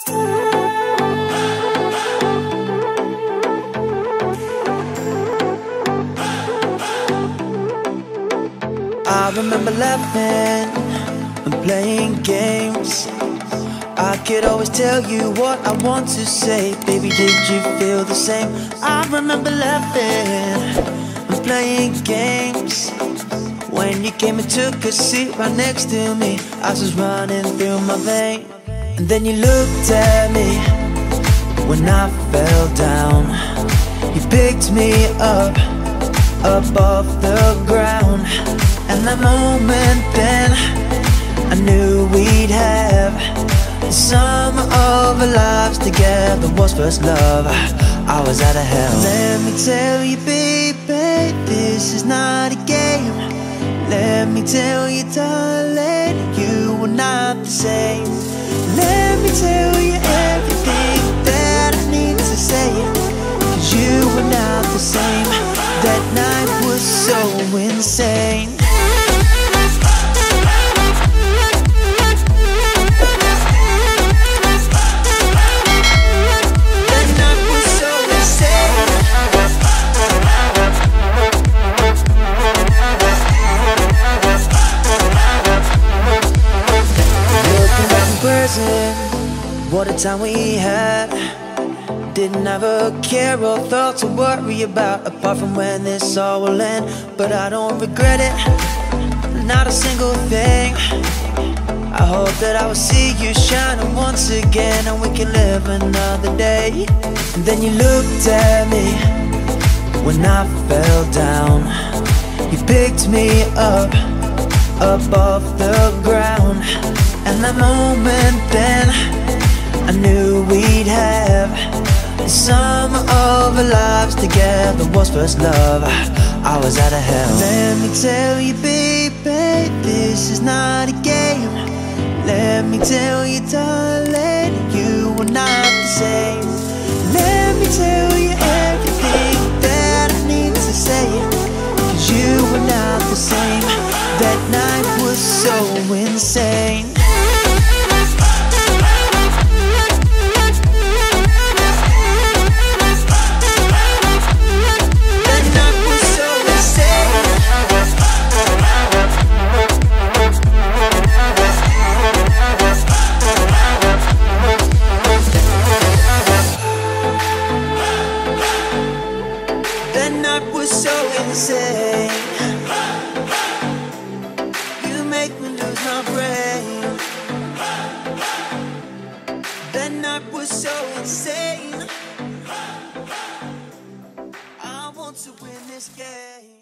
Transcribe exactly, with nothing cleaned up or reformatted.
I remember laughing and playing games. I could always tell you what I want to say. Baby, did you feel the same? I remember laughing and playing games. When you came and took a seat right next to me, ice was running through my veins. And then you looked at me when I fell down. You picked me up, up off the ground. And that moment then, I knew we'd have the sum of our lives together. Was first love, I was out of hell. Let me tell you, baby, this is not a game. Let me tell you, darling, you were not the same. Let me tell you everything that I need to say, 'cause you were not the same. That night was so insane. What a time we had. Didn't have a care or thought to worry about, apart from when this all will end. But I don't regret it, not a single thing. I hope that I will see you shining once again, and we can live another day. And then you looked at me when I fell down. You picked me up, up off the ground. And that moment then, I knew we'd have the sum of our lives together. Was first love, I was out of hell. Let me tell you, baby, this is not a game. Let me tell you, darling, you were not the same. Let me tell you everything that I need to say, 'cause you were not the same. That night was so insane. That night was so insane. You make me lose my brain. That night was so insane. I want to win this game.